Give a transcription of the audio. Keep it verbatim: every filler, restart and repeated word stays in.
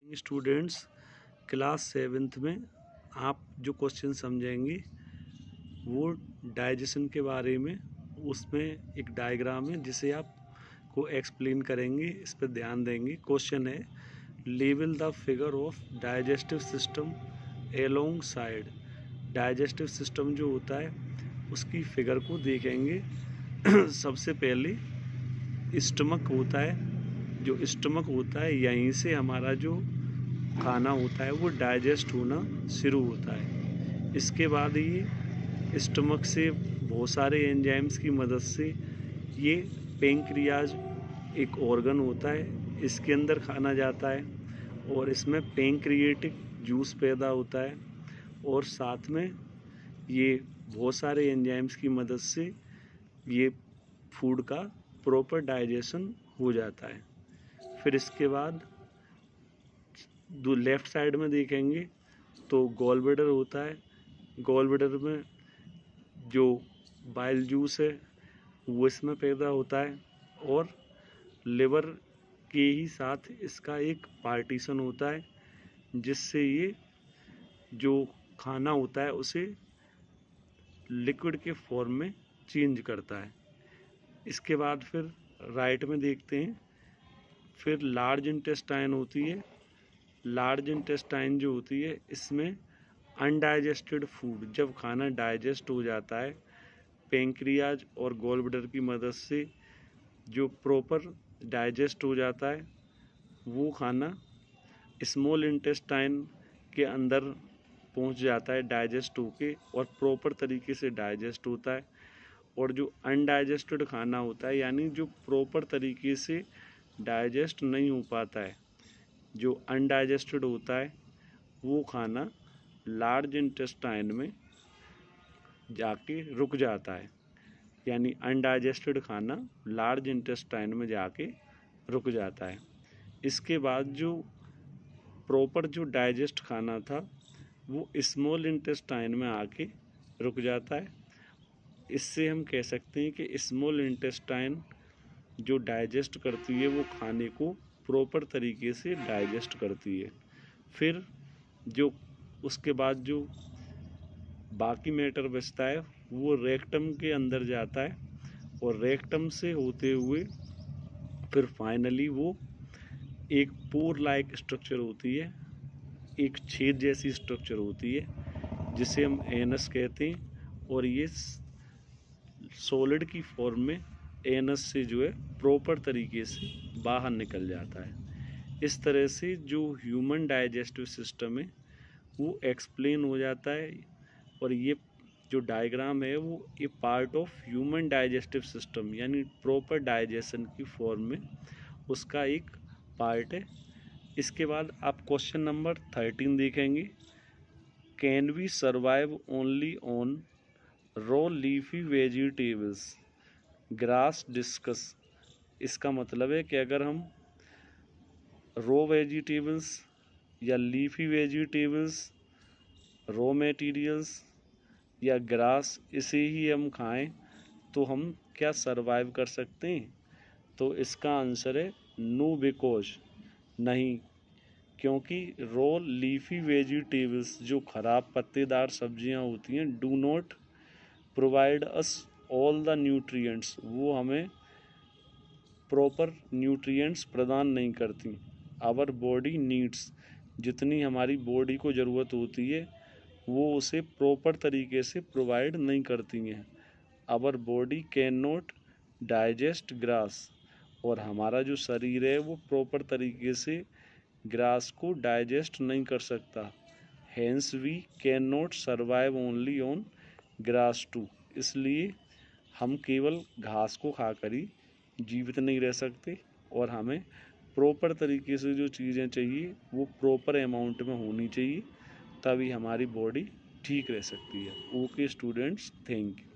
Students, class seventh में आप जो क्वेश्चन समझेंगे वो डाइजेशन के बारे में। उसमें एक डायग्राम है जिसे आप को एक्सप्लेन करेंगे, इस पर ध्यान देंगे। क्वेश्चन है, label the figure of digestive system along side. Digestive system जो होता है उसकी फिगर को देखेंगे। सबसे पहले स्टमक होता है, जो स्टमक होता है यहीं से हमारा जो खाना होता है वो डाइजेस्ट होना शुरू होता है। इसके बाद ये स्टमक से बहुत सारे एंजाइम्स की मदद से ये पेंक्रियाज एक ऑर्गन होता है, इसके अंदर खाना जाता है और इसमें पेंक्रिएटिक जूस पैदा होता है और साथ में ये बहुत सारे एंजाइम्स की मदद से ये फूड का प्रॉपर डाइजेशन हो जाता है। फिर इसके बाद दो लेफ़्ट साइड में देखेंगे तो गॉल ब्लैडर होता है। गॉल ब्लैडर में जो बाइल जूस है वो इसमें पैदा होता है और लिवर के ही साथ इसका एक पार्टीशन होता है जिससे ये जो खाना होता है उसे लिक्विड के फॉर्म में चेंज करता है। इसके बाद फिर राइट में देखते हैं, फिर लार्ज इंटेस्टाइन होती है। लार्ज इंटेस्टाइन जो होती है इसमें अनडाइजेस्टेड फूड, जब खाना डाइजेस्ट हो जाता है पेंक्रियाज और गॉल ब्लैडर की मदद से जो प्रॉपर डाइजेस्ट हो जाता है वो खाना स्मॉल इंटेस्टाइन के अंदर पहुंच जाता है डाइजेस्ट होके और प्रॉपर तरीके से डाइजेस्ट होता है। और जो अनडाइजेस्टेड खाना होता है यानी जो प्रॉपर तरीके से डाइजेस्ट नहीं हो पाता है, जो अनडाइजेस्टेड होता है वो खाना लार्ज इंटेस्टाइन में जाके रुक जाता है। यानी अनडाइजेस्टेड खाना लार्ज इंटेस्टाइन में जाके रुक जाता है। इसके बाद जो प्रॉपर जो डाइजेस्ट खाना था वो स्मॉल इंटेस्टाइन में आके रुक जाता है। इससे हम कह सकते हैं कि स्मॉल इंटेस्टाइन जो डाइजेस्ट करती है वो खाने को प्रॉपर तरीके से डाइजेस्ट करती है। फिर जो उसके बाद जो बाकी मैटर बचता है वो रेक्टम के अंदर जाता है और रेक्टम से होते हुए फिर फाइनली वो एक पोर लाइक स्ट्रक्चर होती है, एक छेद जैसी स्ट्रक्चर होती है जिसे हम एनस कहते हैं और ये सॉलिड की फॉर्म में एनस से जो है प्रॉपर तरीके से बाहर निकल जाता है। इस तरह से जो ह्यूमन डाइजेस्टिव सिस्टम है वो एक्सप्लेन हो जाता है और ये जो डायग्राम है वो ये part of human digestive system यानी प्रॉपर डाइजेशन की फॉर्म में उसका एक पार्ट है। इसके बाद आप क्वेश्चन नंबर थर्टीन देखेंगे, can we survive only on raw leafy vegetables grass discuss. इसका मतलब है कि अगर हम रॉ वेजिटेबल्स या लीफी वेजिटेबल्स, रॉ मटेरियल्स या ग्रास इसे ही हम खाएं तो हम क्या सरवाइव कर सकते हैं? तो इसका आंसर है नो, बिकॉज नहीं, क्योंकि रॉ लीफी वेजिटेबल्स जो खराब पत्तेदार सब्जियां होती हैं do not provide us all the nutrients, वो हमें प्रॉपर न्यूट्रिएंट्स प्रदान नहीं करती। आवर बॉडी नीड्स, जितनी हमारी बॉडी को ज़रूरत होती है वो उसे प्रॉपर तरीके से प्रोवाइड नहीं करती हैं। Our body can not digest grass, और हमारा जो शरीर है वो प्रॉपर तरीके से ग्रास को डाइजेस्ट नहीं कर सकता। Hence we can not survive only on grass too, इसलिए हम केवल घास को खाकर ही जीवित नहीं रह सकते और हमें प्रॉपर तरीके से जो चीज़ें चाहिए वो प्रॉपर अमाउंट में होनी चाहिए, तभी हमारी बॉडी ठीक रह सकती है। Okay students, thank you.